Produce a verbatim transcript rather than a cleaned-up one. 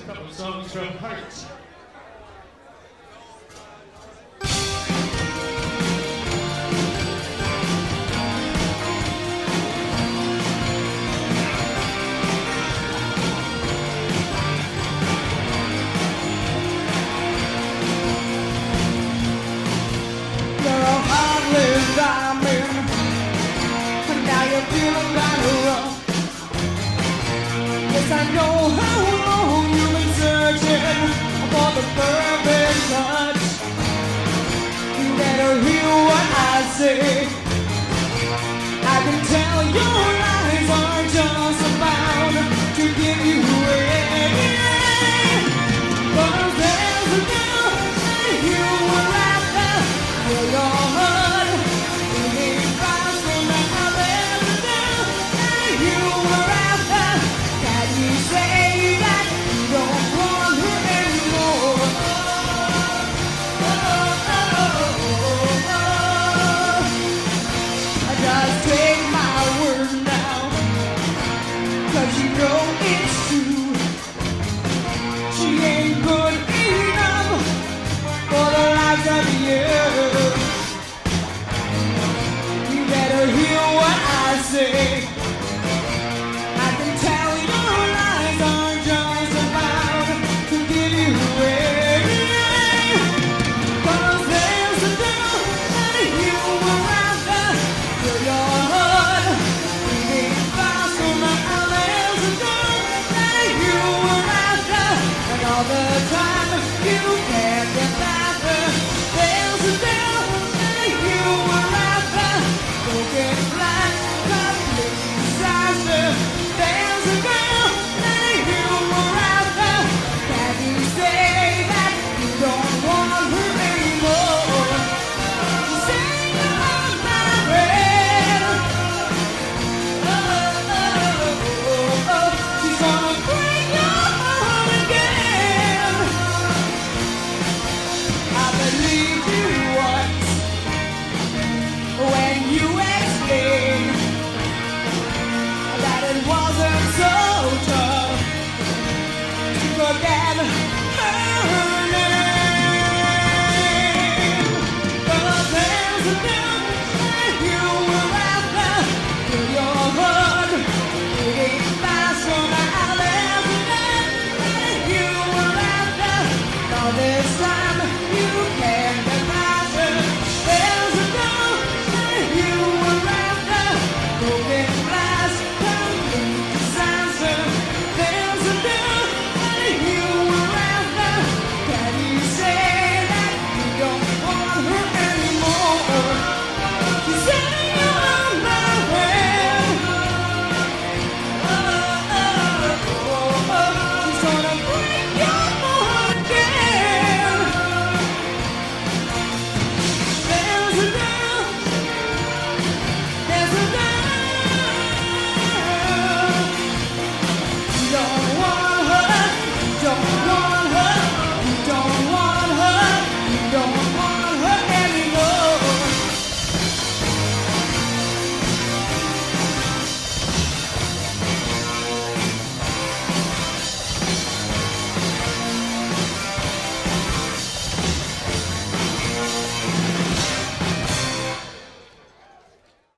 couple of songs from Heart. I know how long you've been searching for the perfect touch. You better hear what I say. I can tell your lies are just about to give you away. But there's a girl that you were after, for your heart beating faster now. There's a girl that you were after. You say that you don't want her anymore. Oh, oh, oh, oh, oh. I just take my word now, 'cause you know it's true. She ain't good enough for the likes of you. You better hear what I say. All the time you can't get back her. There's a girl that you were after, broken flat, complete disaster. There's a girl that you were after. Can you say that you don't want her anymore? You say you're my friend. Oh, oh, oh, oh, oh. She's gonna break your heart again. I believed you once when you explained that it wasn't so tough to forget.